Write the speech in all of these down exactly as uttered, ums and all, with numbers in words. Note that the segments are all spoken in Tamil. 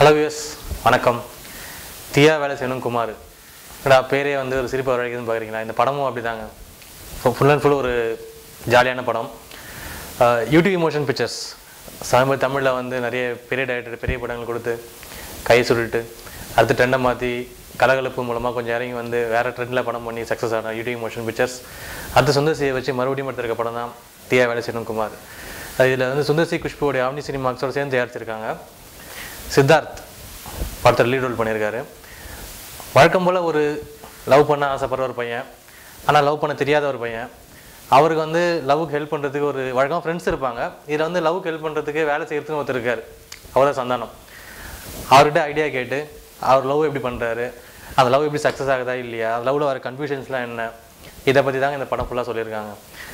Hello viewers, வணக்கம். Theeya Velai Kumaru. என்னடா பேரே வந்து ஒரு சிரிப்பு வரவைக்குதுன்னு பார்க்குறீங்களா? இந்த படமும் அப்படிதாங்க. ஃபுல் அண்ட் ஃபுல் ஒரு ஜாலியான படம். யூடியூப் இமோஷன் பிக்சர்ஸ் சமீப தமிழில் வந்து நிறைய பெரிய டைரக்டர் பெரிய படங்கள் கொடுத்து கை சுருட்டு அடுத்து ட்ரெண்டை மாற்றி கலகலப்பு மூலமாக கொஞ்சம் இறங்கி வந்து வேறு ட்ரெண்டில் படம் பண்ணி சக்ஸஸ் ஆன யூடியூப் இமோஷன் பிக்சர்ஸ் அடுத்து சுந்தர்சியை வச்சு மறுபடியும் எடுத்திருக்க படம் தான் Theeya Velai Kumaru. இதில் வந்து சுந்தர்சி குஷ்புவோடைய ஆம்னி சினிமாக்ஸோட சேர்ந்து தயாரிச்சிருக்காங்க. சித்தார்த் படத்தில் லீட் ரோல் பண்ணியிருக்காரு. வழக்கம் போல் ஒரு லவ் பண்ண ஆசைப்படுற ஒரு பையன், ஆனால் லவ் பண்ண தெரியாத ஒரு பையன். அவருக்கு வந்து லவ்வுக்கு ஹெல்ப் பண்ணுறதுக்கு ஒரு வழக்கம் ஃப்ரெண்ட்ஸ் இருப்பாங்க. இதில் வந்து லவ்வுக்கு ஹெல்ப் பண்ணுறதுக்கு வேலை செய்கிறதுன்னு ஒருத்தர் இருக்கார். அவர் தான் சந்தானம். அவர்கிட்ட ஐடியா கேட்டு அவர் லவ் எப்படி பண்ணுறாரு, அந்த லவ் எப்படி சக்ஸஸ் ஆகுதா இல்லையா, அந்த லவ்வில் வர கன்ஃபியூஷன்ஸ்லாம் என்ன, இதை பற்றி தாங்க இந்த படம் ஃபுல்லாக சொல்லியிருக்காங்க.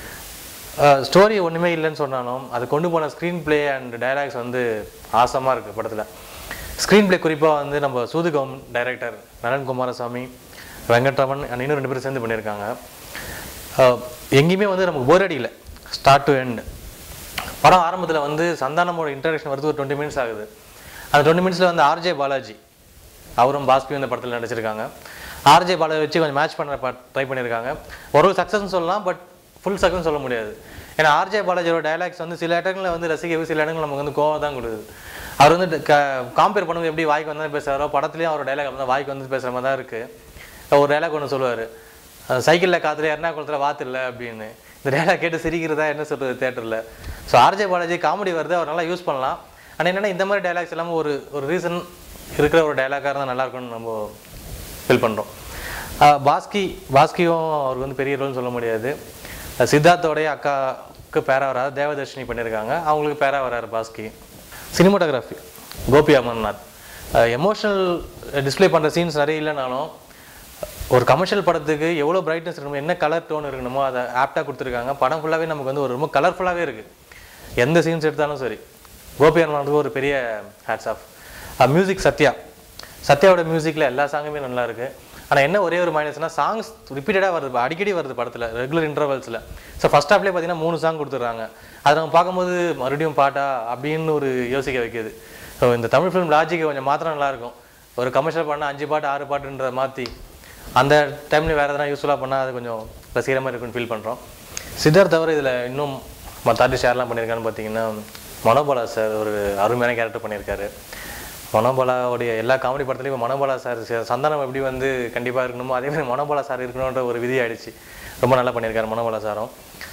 ஸ்டோரி ஒன்றுமே இல்லைன்னு சொன்னாலும் அது கொண்டு போன ஸ்க்ரீன் பிளே அண்ட் டைலாக்ஸ் வந்து ஆசமாக இருக்குது படத்தில். ஸ்க்ரீன் பிளே குறிப்பாக வந்து நம்ம சூதுகம் டைரக்டர் நரன் குமாரசாமி, வெங்கட்ராமன் அண்ட் இன்னும் ரெண்டு பேரும் சேர்ந்து பண்ணியிருக்காங்க. எங்கேயுமே வந்து நமக்கு போர் அடிக்கல ஸ்டார்ட் டு எண்ட். படம் ஆரம்பத்தில் வந்து சந்தானமோட இன்ட்ரடக்ஷன் வருது ஒரு டுவெண்ட்டி மினிட்ஸ் ஆகுது. அந்த டுவெண்ட்டி மினிட்ஸில் வந்து ஆர்ஜே பாலாஜி அவரும் பாஸ்பியும் இந்த படத்தில் நடிச்சிருக்காங்க. ஆர்ஜே பாலாஜி வச்சு கொஞ்சம் மேட்ச் பண்ண ட்ரை பண்ணியிருக்காங்க. ஒரு சக்ஸஸ்ன்னு சொல்லலாம், பட் ஃபுல் சக்ஸஸ் சொல்ல முடியாது. ஏன்னா ஆர்ஜே பாலாஜியோட டைலாக்ஸ் வந்து சில இடங்களில் வந்து ரசிக்கவே, சில இடங்கள் நமக்கு வந்து கோவம் தான் கொடுக்குது. அவர் வந்து க காம்பேர் பண்ணும்போது எப்படி வாய்க்கு வந்து பேசுகிறாரோ படத்துலேயும் அவர் டைலாக் வந்து வாய்க்கு வந்து பேசுகிற மாதிரி தான் இருக்குது. ஒரு டைலாக் ஒன்று சொல்லுவார், சைக்கிளில் காற்றுல எர்ணாகுளத்தில் வாத்து இல்லை அப்படின்னு. இந்த டைலாக் கேட்டு சிரிக்கிறதா என்ன சொல்கிறது தேட்டரில். ஸோ ஆர்ஜே பாலாஜி காமெடி வருது, அவர் நல்லா யூஸ் பண்ணலாம். ஆனால் என்னென்னா இந்த மாதிரி டைலாக்ஸ் எல்லாமே ஒரு ஒரு ரீசன் இருக்கிற ஒரு டைலாக்காக இருந்தால் நல்லாயிருக்கும்னு நம்ம ஃபீல் பண்ணுறோம். பாஸ்கி பாஸ்கியும் அவருக்கு வந்து பெரிய ரோல்னு சொல்ல முடியாது. சித்தார்த்தோடைய அக்காவுக்கு பேரா வராது, தேவதர்ஷினி பண்ணியிருக்காங்க, அவங்களுக்கு பேரா வராரு Baskhi. Cinematography Gopi Amarnath. Emotional display பண்ணுற சீன்ஸ் நிறைய இல்லைனாலும் ஒரு கமர்ஷியல் படத்துக்கு எவ்வளோ பிரைட்னஸ் இருக்கணுமோ, என்ன கலர் டோன் இருக்கணுமோ அதை ஆப்டாக கொடுத்துருக்காங்க. படம் ஃபுல்லாகவே நமக்கு வந்து ஒரு ரொம்ப கலர்ஃபுல்லாகவே இருக்குது. எந்த சீன்ஸ் எடுத்தாலும் சரி. கோபி அமர்நாத்துக்கு ஒரு பெரிய ஹேட்ஸ் ஆஃப். மியூசிக் சத்யா சத்யாவோட மியூசிக்கில் எல்லா சாங்குமே நல்லா இருக்குது. ஆனால் என்ன ஒரே ஒரு மைனஸ்னால் சாங்ஸ் ரிப்பீட்டடாக வருது, அடிக்கடி வருது படத்தில் ரெகுலர் இன்டர்வல்ஸில். ஸோ ஃபஸ்ட் ஹாஃப்லேயே பார்த்தீங்கன்னா மூணு சாங் கொடுத்துட்றாங்க. அதை நம்ம பார்க்கும்போது மறுபடியும் பாட்டா அப்படின்னு ஒரு யோசிக்க வைக்கிது. ஸோ இந்த தமிழ் ஃபிலிம் லாஜிக்கு கொஞ்சம் மாத்திரம் நல்லாயிருக்கும். ஒரு கமர்ஷியல் பண்ணால் அஞ்சு பாட்டு ஆறு பாட்டுன்ற மாற்றி அந்த டைம்லேயும் வேறு எதனா யூஸ்ஃபுல்லாக பண்ணால் அது கொஞ்சம் ரசிகரமாக இருக்குன்னு ஃபீல் பண்ணுறோம். சித்தார்த் தவிர இதில் இன்னும் மற்ற ஆர்டிஸ்ட் ஷேர்லாம் பண்ணியிருக்கான்னு பார்த்தீங்கன்னா மனோபாலா சார் ஒரு அருமையான கேரக்டர் பண்ணியிருக்காரு. மனோபாலாவுடைய எல்லா காமெடி படத்துலையும் மனோபாலா சார் சந்தானம் எப்படி வந்து கண்டிப்பாக இருக்கணுமோ அதே மாதிரி மனோபாலா சார் இருக்கணுன்ற ஒரு விதி ஆகிடுச்சு. ரொம்ப நல்லா பண்ணியிருக்காரு மனோபாலா சாரும்.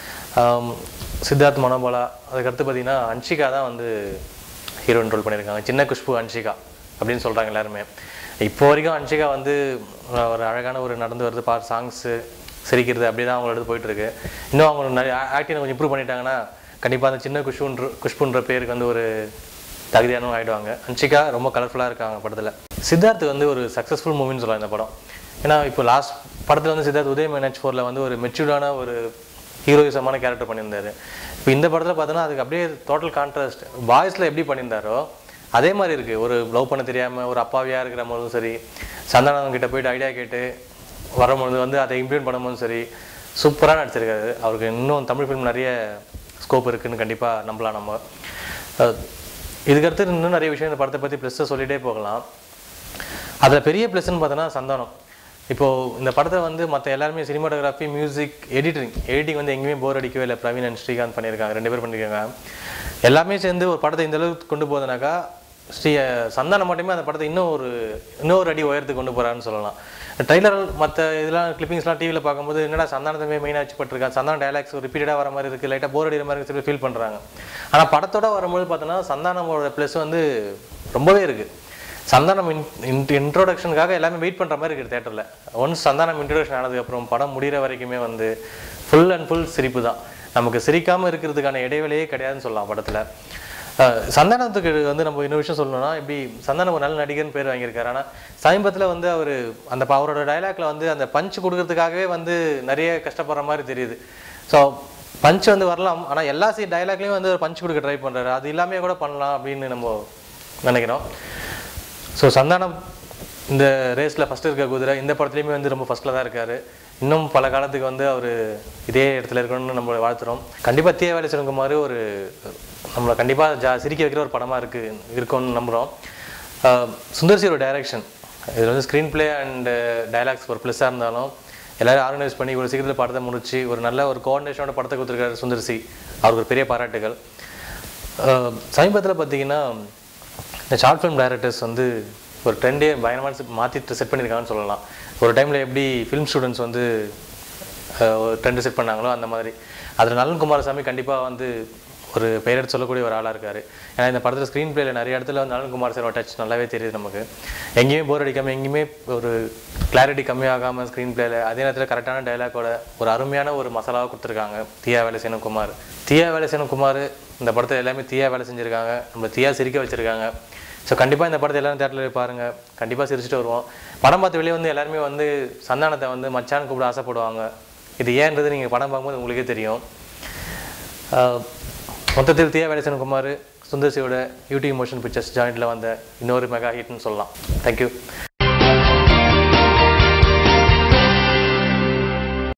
சித்தார்த் மனோபாலா. அதுக்கடுத்து பார்த்திங்கன்னா அன்ஷிகா தான் வந்து ஹீரோயின் ரோல் பண்ணியிருக்காங்க. சின்ன குஷ்பு அன்ஷிகா அப்படின்னு சொல்கிறாங்க எல்லாருமே. இப்போ வரைக்கும் அன்ஷிகா வந்து ஒரு அழகான ஒரு நடந்து வருது பார் சாங்ஸு சிரிக்கிறது அப்படி தான் அவங்களோட போயிட்டுருக்கு. இன்னும் அவங்க நிறைய ஆக்டிங் கொஞ்சம் இம்ப்ரூவ் பண்ணிட்டாங்கன்னா கண்டிப்பாக அந்த சின்ன குஷ்புன்ற குஷ்புன்ற பேருக்கு வந்து ஒரு தகுதியானவங்க ஆகிடுவாங்க. அன்ஷிகா ரொம்ப கலர்ஃபுல்லாக இருக்காங்க படத்தில். சித்தார்த் வந்து ஒரு சக்ஸஸ்ஃபுல் மூவின்னு சொல்லலாம் இந்த படம். ஏன்னா இப்போ லாஸ்ட் படத்தில் வந்து சித்தார்த் உதயம் என்ஹெச் ஃபோரில் வந்து ஒரு மெச்சூர்டான ஒரு ஹீரோயிசமான கேரக்டர் பண்ணியிருந்தார். இப்போ இந்த படத்தில் பார்த்தோன்னா அதுக்கு அப்படியே டோட்டல் கான்ட்ராஸ்ட். பாய்ஸில் எப்படி பண்ணியிருந்தாரோ அதே மாதிரி இருக்குது. ஒரு லவ் பண்ண தெரியாமல் ஒரு அப்பாவியாக இருக்கிற போதும் சரி, சந்தானம் கிட்ட போய்ட்டு ஐடியா கேட்டு வரும்பொழுது வந்து அதை இம்ப்ளிமெண்ட் பண்ணும்போதும் சரி சூப்பராக நடிச்சிருக்காரு. அவருக்கு இன்னும் தமிழ் ஃபிலிம் நிறைய ஸ்கோப் இருக்குதுன்னு கண்டிப்பாக நம்பலாம் நம்ம. இதுக்கடுத்து இன்னும் நிறைய விஷயம் இந்த படத்தை பற்றி ப்ளஸ்ஸை சொல்லிகிட்டே போகலாம். அதில் பெரிய ப்ளஸ்ன்னு பார்த்தோன்னா சந்தானம். இப்போது இந்த படத்தை வந்து மற்ற எல்லாருமே சினிமாட்டோகிராஃபி, மியூசிக், எடிட்டிங் எடிட்டிங் வந்து எங்கேயுமே போர் அடிக்கவே இல்லை. பிரவீன் அண்ட் ஸ்ரீகாந்த் பண்ணியிருக்காங்க, ரெண்டு பேர் பண்ணியிருக்காங்க. எல்லாமே சேர்ந்து ஒரு படத்தை இந்த அளவுக்கு கொண்டு போகுதுனாக்கா ஸ்ரீ சந்தானம் மட்டுமே அந்த படத்தை இன்னும் ஒரு இன்னொரு அடி உயரத்துக்கு கொண்டு போகிறான்னு சொல்லலாம். ட்ரெய்லர் மற்ற இதெல்லாம் கிளிப்பிங்ஸ்லாம் டிவியில் பார்க்கும்போது என்னடா சந்தானத்தை மெயினாக வச்சு பட்டிருக்காங்க, சந்தானம் டைலாக்ஸ் ரிப்பீட்டடாக வர மாதிரி இருக்குது, லைட்டாக போர் அடிக்கிற மாதிரி சொல்லி ஃபீல் பண்ணுறாங்க. ஆனால் படத்தோட வரும்போது பார்த்தோன்னா சந்தானமோட ப்ளஸ் வந்து ரொம்பவே இருக்குது. சந்தானம் இன் இன்ட்ரோடக்ஷனுக்காக எல்லாமே வெயிட் பண்ணுற மாதிரி இருக்குது தேட்டரில். ஒன்ஸ் சந்தானம் இன்ட்ரோடக்ஷன் ஆனதுக்கப்புறம் படம் முடிகிற வரைக்குமே வந்து ஃபுல் அண்ட் ஃபுல் சிரிப்பு தான். நமக்கு சிரிக்காமல் இருக்கிறதுக்கான இடைவெளியே கிடையாதுன்னு சொல்லலாம் படத்தில். சந்தானத்துக்கு வந்து நம்ம இன்னொரு விஷயம் சொல்லணும்னா, இப்படி சந்தானம் ஒரு நல்ல நடிகர்னு பேர் வாங்கியிருக்காரு. ஆனால் சமீபத்தில் வந்து அவர் அந்த அவரோட டைலாக்ல வந்து அந்த பஞ்ச் கொடுக்கறதுக்காகவே வந்து நிறைய கஷ்டப்படுற மாதிரி தெரியுது. ஸோ பஞ்ச் வந்து வரலாம், ஆனால் எல்லா சி டைலாக்லேயும் வந்து ஒரு பஞ்ச் கொடுக்க ட்ரை பண்ணுறாரு. அது இல்லாமல் கூட பண்ணலாம் அப்படின்னு நம்ம நினைக்கிறோம். ஸோ சந்தானம் இந்த ரேஸில் ஃபஸ்ட்டு இருக்க குதிரை இந்த படத்துலையுமே வந்து ரொம்ப ஃபஸ்ட்டில் தான் இருக்கார். இன்னும் பல காலத்துக்கு வந்து அவர் இதே இடத்துல இருக்கணும்னு நம்மளை வாழ்த்துறோம். கண்டிப்பாக Theeya Velai ஒரு நம்மளை கண்டிப்பாக ஜா சிரிக்க வைக்கிற ஒரு படமாக இருக்குது இருக்கும்னு நம்புகிறோம். சுந்தர்சியோட டைரக்ஷன் இதில் வந்து ஸ்க்ரீன் பிளே அண்டு டைலாக்ஸ் ஒரு ப்ளஸ்ஸாக இருந்தாலும் எல்லோரும் ஆர்கனைஸ் பண்ணி ஒரு சீக்கிரத்தில் படத்தை முடிச்சு ஒரு நல்ல ஒரு கோஆர்டினேஷனோட படத்தை கொடுத்துருக்காரு சுந்தர்சி. அவருக்கு ஒரு பெரிய பாராட்டுகள். சமீபத்தில் பார்த்தீங்கன்னா இந்த ஷார்ட் ஃபிலிம் டைரக்டர்ஸ் வந்து ஒரு ட்ரெண்டே பயங்கரமாக மாற்றிட்டு செட் பண்ணியிருக்காங்கன்னு சொல்லலாம். ஒரு டைமில் எப்படி ஃபிலிம் ஸ்டூடெண்ட்ஸ் வந்து ஒரு ட்ரெண்டு செட் பண்ணாங்களோ அந்த மாதிரி அதில் நலன் குமாரசாமி கண்டிப்பாக வந்து ஒரு பெயரெடுத்து சொல்லக்கூடிய ஒரு ஆளாக இருக்கார். ஏன்னா இந்த படத்தில் ஸ்க்ரீன் பிளேயில் நிறைய இடத்துல வந்து நலன் குமார் சாரோட டச் நல்லாவே தெரியுது நமக்கு. எங்கேயுமே போர் அடிக்காமல் எங்கேயுமே ஒரு கிளாரிட்டி கம்மியாகாமல் ஸ்க்ரீன் பிளேயில் அதே நேரத்தில் கரெக்டான டைலாக்கோட ஒரு அருமையான ஒரு மசாலாவை கொடுத்துருக்காங்க தீயா வேலை செய்யணும் குமார். தீயா வேலை செய்யணும் குமார் இந்த படத்தை எல்லாமே தீயா வேலை செஞ்சுருக்காங்க. நம்ம தீயா சிரிக்க வச்சுருக்காங்க. ஸோ கண்டிப்பாக இந்த படத்தை எல்லோரும் தேட்டரில் பாருங்கள். கண்டிப்பாக சிரிச்சுட்டு வருவோம். படம் பார்த்து வெளியே வந்து எல்லாருமே வந்து சந்தானத்தை வந்து மச்சான் கூப்பிட ஆசைப்படுவாங்க. இது ஏன்றது நீங்கள் படம் பார்க்கும்போது உங்களுக்கே தெரியும். மொத்தத்தில் தீயா வேலை செய்யணும் குமார் சுந்தர்சியோட யூடியூப் மோஷன் பிக்சர்ஸ் ஜாயிண்டில் வந்த இன்னொரு மெகா ஹிட்னு சொல்லலாம். தேங்க்யூ.